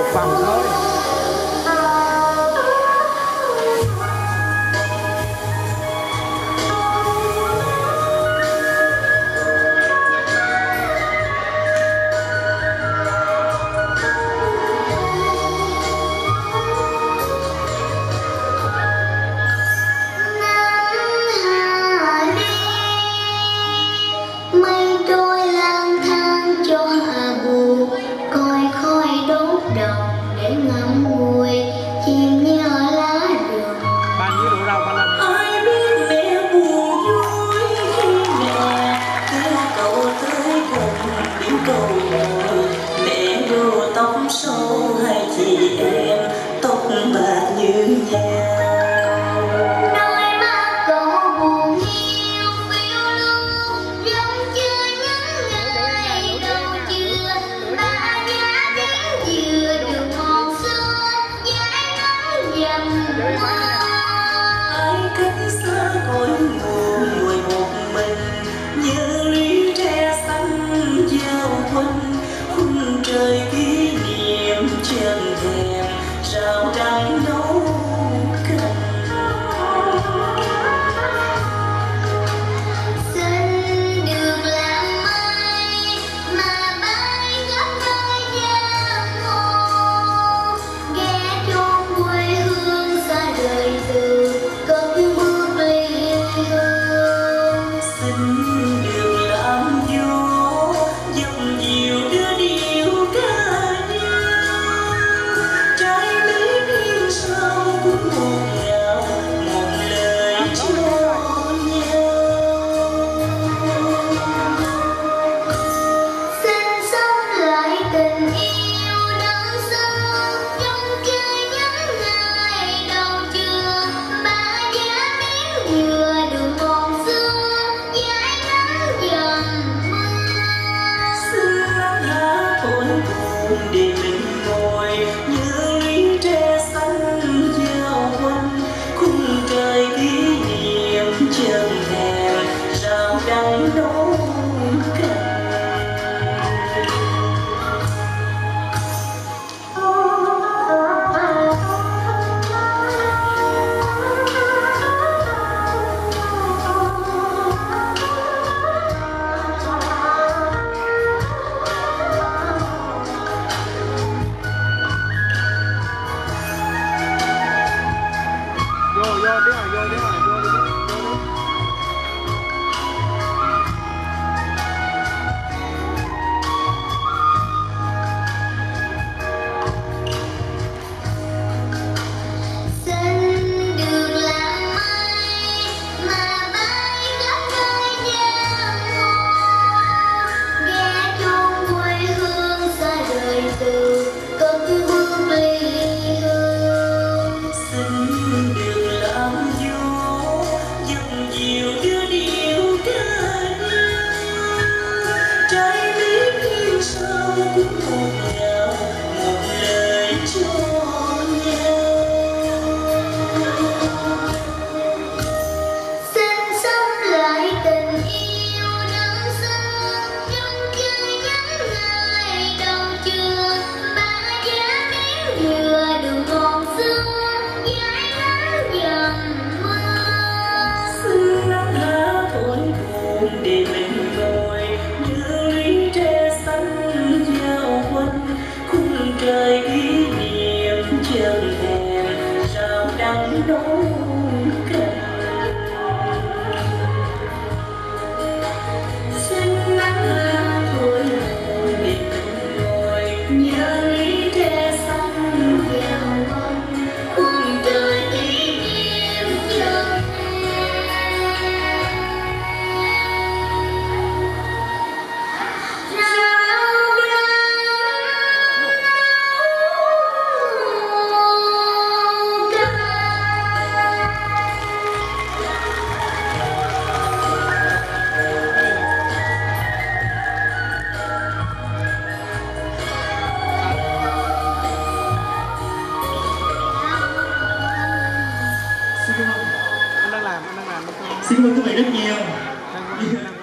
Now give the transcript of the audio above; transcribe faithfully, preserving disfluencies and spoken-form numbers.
vòng thôi. Sâu hai chị em tóc bạc như nhau, đôi mắt cậu buồn hiu phiêu lưu giống chưa những ngày đầu chưa ba giá đến dừa đường mòn xưa dải nắng dầm mưa. ai cách xa cõi buồn ngồi một mình nhớ ly tre xanh giao quanh khung trời kỷ niệm chân thèm rào trăng nấu canh. Xin được làm mây mà bay khắp nơi giang hồ, ghé chốn quê hương xa đời từ cất bước ly hương. Xin được làm gió dòng dịu đưa điệu ca nhau, trái lý thiên sao cũng một ngào một lời cho nhau. Xin sống lại tình yêu đơn sơ trong chơi những ngày đầu trưa ba giá miếng dừa đường mòn xưa dải nắng dầm mưa. Xin lá lá thổi buồn để mình ngồi nhớ ly tre xanh giao quanh khung trời kỷ niệm chân thèm rào trăng nấu canh. Vô vô tiếng rồi, vô tiếng rồi, vô đi, vô đi. Xin được làm mây mà bay khắp nơi giang hồ, ghé chốn quê hương xa đời từ cất bước ly hương. Xin được làm gió dòng dịu đưa điệu ca nhau, trái lý thiên sao cũng một ngào một lời cho nhau. Xin sống lại tình yêu đơn sơ trong chơi những ngày đầu trưa ba giá miếng dừa đường mòn xưa dải nắng dầm mưa. Xin lá lá thổi buồn để mình ngồi nhớ ly tre xanh giao quanh khung trời kỷ niệm chân thèm rào trăng nấu canh. Xin lá lá thổi buồn để mình ngồi nhớ ly tre xanh giao quanh khung trời kỷ niệm chân Anh đang làm, anh đang làm. Xin cảm ơn quý vị rất nhiều. Đang- đang-